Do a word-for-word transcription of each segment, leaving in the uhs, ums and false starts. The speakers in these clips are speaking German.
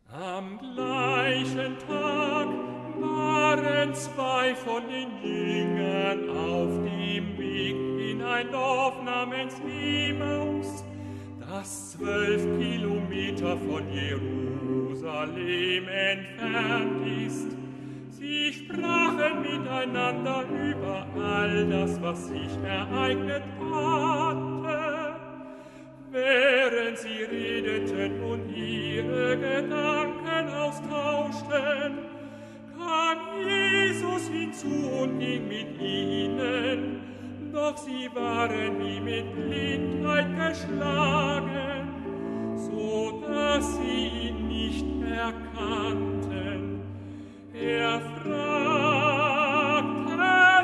Am gleichen Tag waren zwei von den Jüngern auf dem Weg in ein Dorf namens Emmaus, das zwölf Kilometer von Jerusalem entfernt ist. Sie sprachen miteinander über all das, was sich ereignet hatte. Während sie redeten und ihre Gedanken austauschten, kam Jesus hinzu und ging mit ihnen, doch sie waren wie mit Blindheit geschlagen, so dass sie ihn nicht erkannten. Er fragte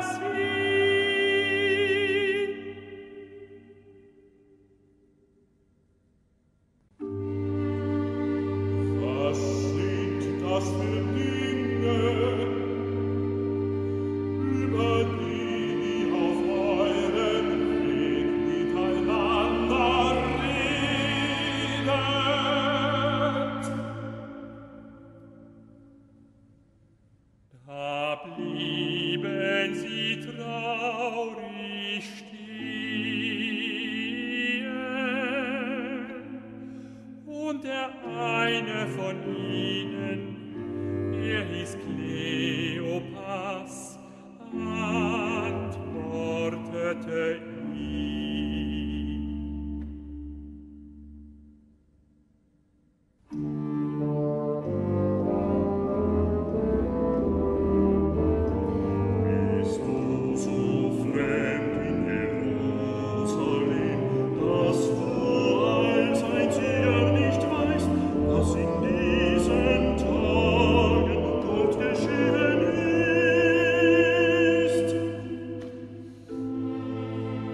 sie: Was sind das für Dinge, über die ihr auf eurem Weg miteinander redet? Da blieben sie traurig stehen, und der eine von ihnen, er hieß Kleopas, antwortete ihm: Bist du so fremd in Jerusalem, dass du als Einziger nicht weißt, was in diesen Tagen dort geschehen ist?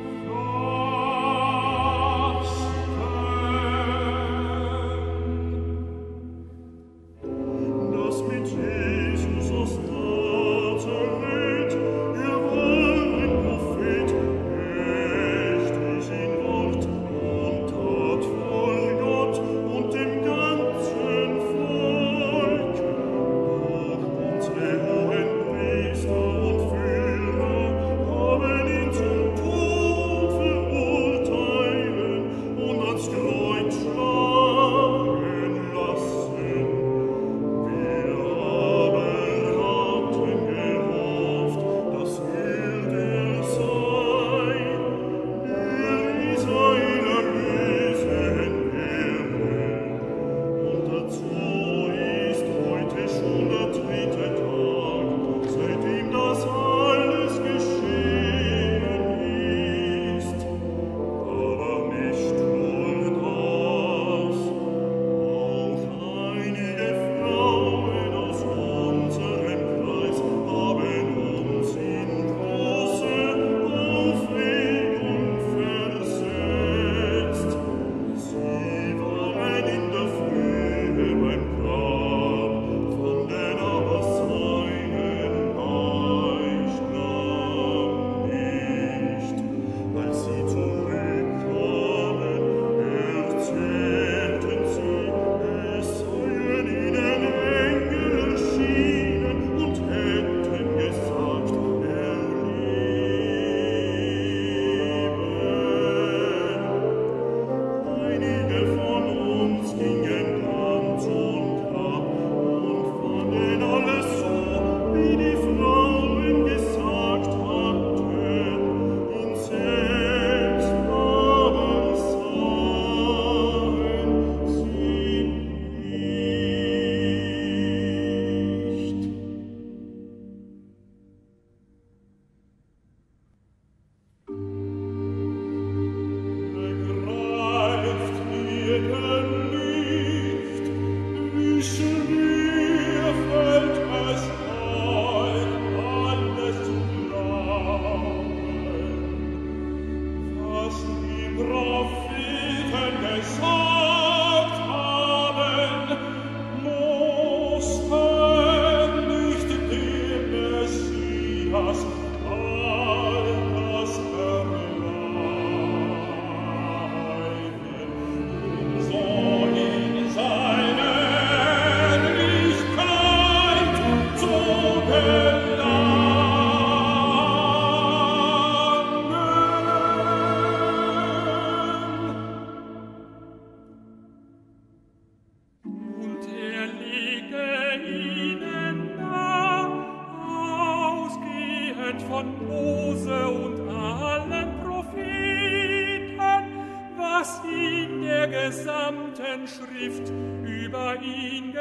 Totenschrift über ihn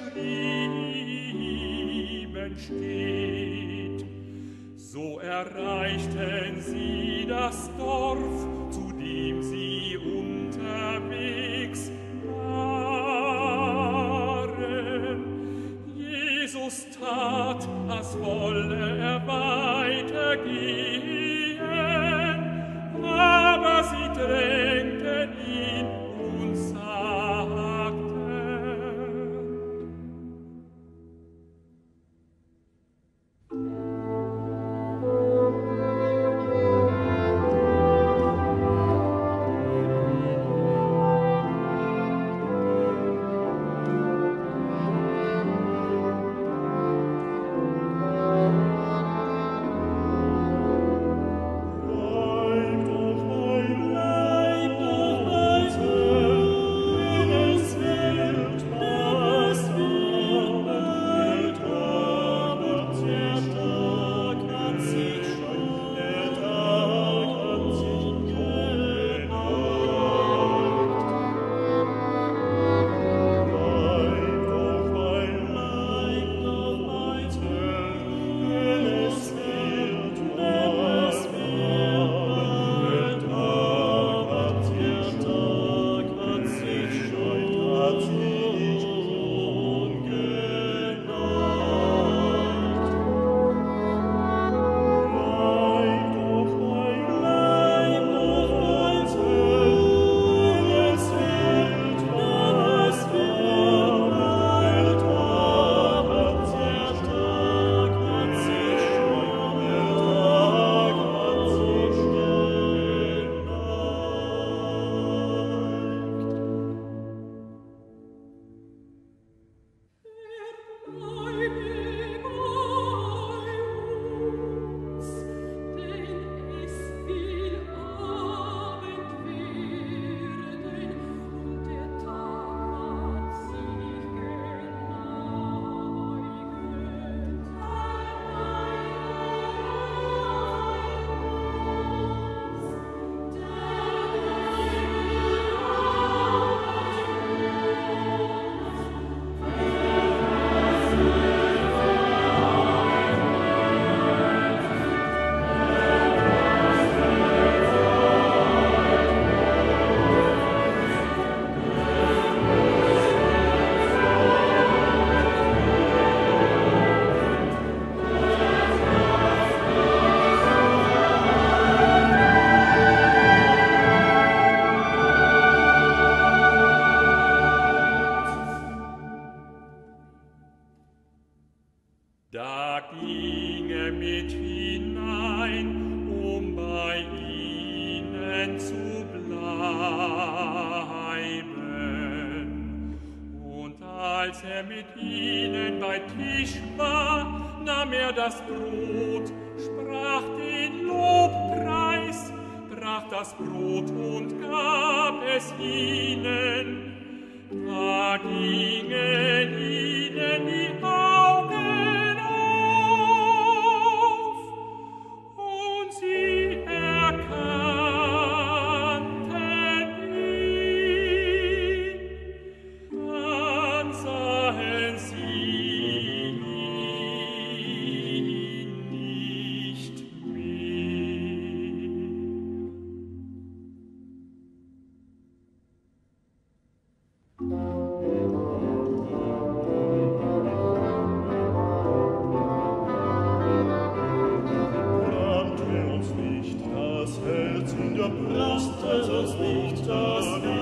geschrieben steht. So erreichten sie das Dorf, zu dem sie unterwegs waren. Jesus tat, als wolle er weitergehen, aber sie drängten ihn und sagten: Da ging er mit hinein, um bei ihnen zu bleiben. Und als er mit ihnen bei Tisch war, nahm er das Brot, sprach den Lobpreis, brach das Brot und gab es ihnen. Da gingen ihnen die Augen auf, und sie erkannten ihn. Dann sahen sie ihn nicht mehr. Brannte uns nicht das Herz in der Brust, als uns nicht das